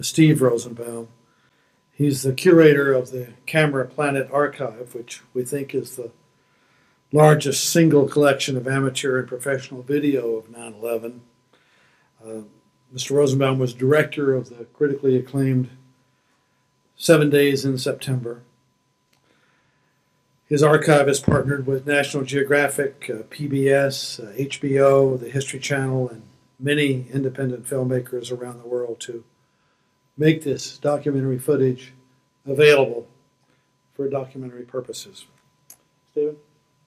Steve Rosenbaum. He's the curator of the CameraPlanet archive, which we think is the largest single collection of amateur and professional video of 9/11. Mr. Rosenbaum was director of the critically acclaimed 7 Days in September. His archive has partnered with National Geographic, PBS, HBO, the History Channel, and many independent filmmakers around the world to make this documentary footage available for documentary purposes. Stephen?